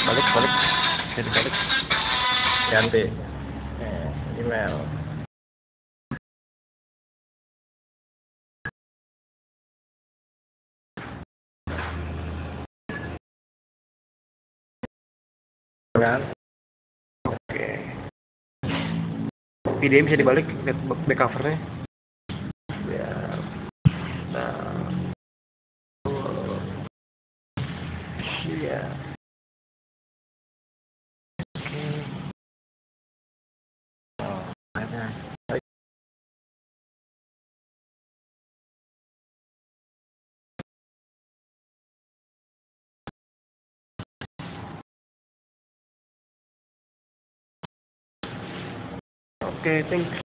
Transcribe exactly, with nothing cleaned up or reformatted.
balik balik jadi balik ganti eh, email kan. Oke, video bisa dibalik, lihat back covernya ya. Nah, iya. Oke. Oh, ada. Oke, thanks.